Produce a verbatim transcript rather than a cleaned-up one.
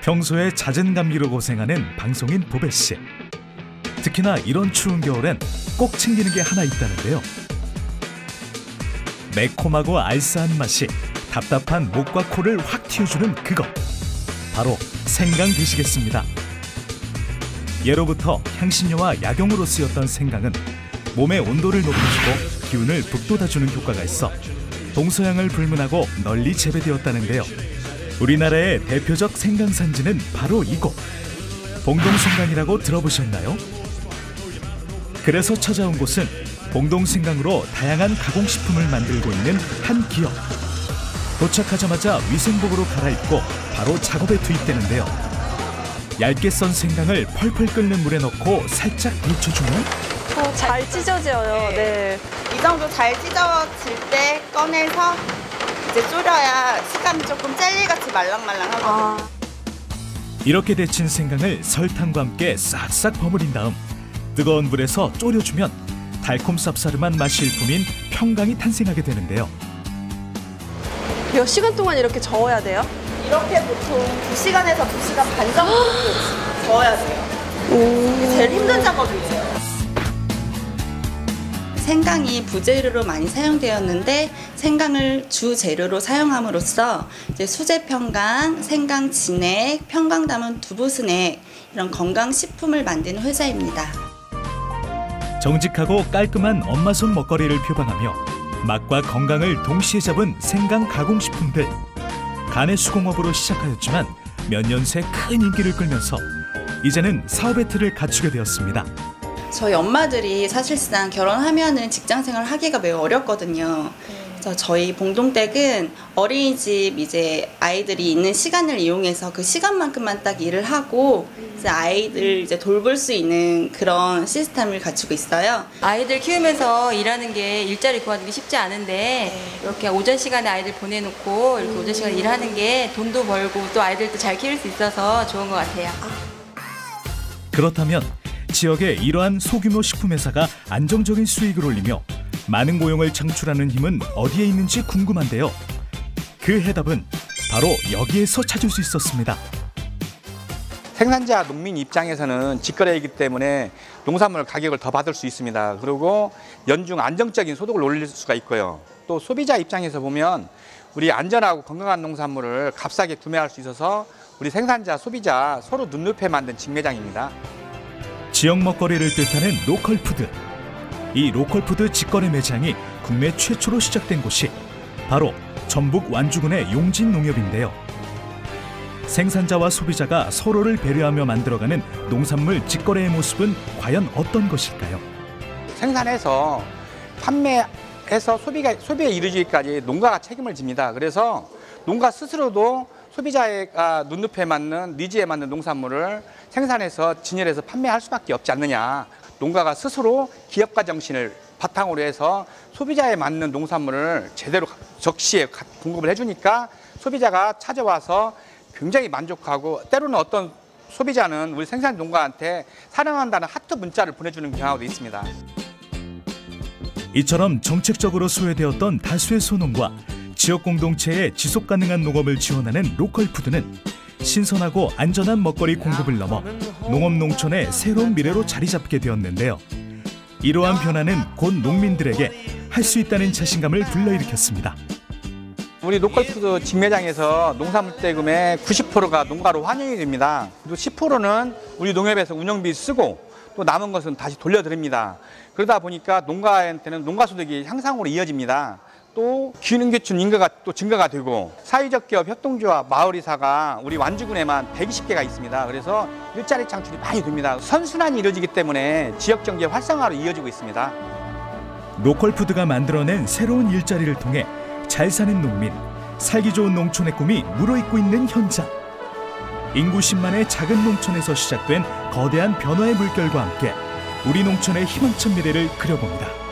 평소에 잦은 감기로 고생하는 방송인 보배 씨. 특히나 이런 추운 겨울엔 꼭 챙기는 게 하나 있다는데요. 매콤하고 알싸한 맛이 답답한 목과 코를 확 틔워주는 그것. 바로 생강 되시겠습니다. 예로부터 향신료와 약용으로 쓰였던 생강은 몸의 온도를 높여주고 기운을 북돋아주는 효과가 있어 동서양을 불문하고 널리 재배되었다는데요. 우리나라의 대표적 생강 산지는 바로 이곳. 봉동생강이라고 들어보셨나요? 그래서 찾아온 곳은 봉동생강으로 다양한 가공식품을 만들고 있는 한 기업. 도착하자마자 위생복으로 갈아입고 바로 작업에 투입되는데요. 얇게 썬 생강을 펄펄 끓는 물에 넣고 살짝 데쳐주면 어, 잘 찢어져요. 네. 이 정도 잘 찢어질 때 꺼내서 이제 졸여야 식감이 조금 젤리같이 말랑말랑하거든요. 아. 이렇게 데친 생강을 설탕과 함께 싹싹 버무린 다음 뜨거운 물에서 졸여주면 달콤 쌉싸름한 맛이 일품인 평강이 탄생하게 되는데요. 몇 시간 동안 이렇게 저어야 돼요? 이렇게 보통 두 시간에서 두 시간 반 정도 저어야 돼요. 이게 제일 힘든 작업이에요. 생강이 부재료로 많이 사용되었는데 생강을 주 재료로 사용함으로써 이제 수제 평강, 생강 진액, 평강 담은 두부 스낵 이런 건강 식품을 만드는 회사입니다. 정직하고 깔끔한 엄마손 먹거리를 표방하며 맛과 건강을 동시에 잡은 생강 가공식품들. 가내 수공업으로 시작하였지만 몇 년 새 큰 인기를 끌면서 이제는 사업의 틀을 갖추게 되었습니다. 저희 엄마들이 사실상 결혼하면은 직장 생활을 하기가 매우 어렵거든요. 그래서 저희 봉동댁은 어린이집 이제 아이들이 있는 시간을 이용해서 그 시간만큼만 딱 일을 하고 이제 아이들 이제 돌볼 수 있는 그런 시스템을 갖추고 있어요. 아이들 키우면서 일하는 게 일자리 구하기 쉽지 않은데 이렇게 오전 시간에 아이들 보내놓고 이렇게 오전 시간에 일하는 게 돈도 벌고 또 아이들도 잘 키울 수 있어서 좋은 것 같아요. 그렇다면 지역에 이러한 소규모 식품회사가 안정적인 수익을 올리며 많은 고용을 창출하는 힘은 어디에 있는지 궁금한데요. 그 해답은 바로 여기에서 찾을 수 있었습니다. 생산자 농민 입장에서는 직거래이기 때문에 농산물 가격을 더 받을 수 있습니다. 그리고 연중 안정적인 소득을 올릴 수가 있고요. 또 소비자 입장에서 보면 우리 안전하고 건강한 농산물을 값싸게 구매할 수 있어서 우리 생산자, 소비자 서로 눈높이 만든 직매장입니다. 지역 먹거리를 뜻하는 로컬푸드. 이 로컬푸드 직거래 매장이 국내 최초로 시작된 곳이 바로 전북 완주군의 용진농협인데요. 생산자와 소비자가 서로를 배려하며 만들어가는 농산물 직거래의 모습은 과연 어떤 것일까요? 생산해서 판매해서 소비가, 소비에 이르기까지 농가가 책임을 집니다. 그래서 농가 스스로도 소비자의 눈높이에 맞는 니즈에 맞는 농산물을 생산해서 진열해서 판매할 수밖에 없지 않느냐. 농가가 스스로 기업가 정신을 바탕으로 해서 소비자에 맞는 농산물을 제대로 적시에 공급을 해주니까 소비자가 찾아와서 굉장히 만족하고 때로는 어떤 소비자는 우리 생산 농가한테 사랑한다는 하트 문자를 보내주는 경우도 있습니다. 이처럼 정책적으로 소외되었던 다수의 소농과 지역 공동체의 지속 가능한 농업을 지원하는 로컬푸드는 신선하고 안전한 먹거리 공급을 넘어 농업 농촌의 새로운 미래로 자리 잡게 되었는데요. 이러한 변화는 곧 농민들에게 할 수 있다는 자신감을 불러일으켰습니다. 우리 로컬푸드 직매장에서 농산물 대금의 구십 퍼센트가 농가로 환영이 됩니다. 그리고 십 퍼센트는 우리 농협에서 운영비 쓰고 또 남은 것은 다시 돌려드립니다. 그러다 보니까 농가한테는 농가소득이 향상으로 이어집니다. 또 기능교춘 인가가 또 증가가 되고 사회적 기업 협동조합 마을이사가 우리 완주군에만 백이십 개가 있습니다. 그래서 일자리 창출이 많이 됩니다. 선순환이 이루어지기 때문에 지역 경제 활성화로 이어지고 있습니다. 로컬푸드가 만들어낸 새로운 일자리를 통해 잘 사는 농민, 살기 좋은 농촌의 꿈이 무르익고 있는 현장. 인구 십만의 작은 농촌에서 시작된 거대한 변화의 물결과 함께 우리 농촌의 희망찬 미래를 그려봅니다.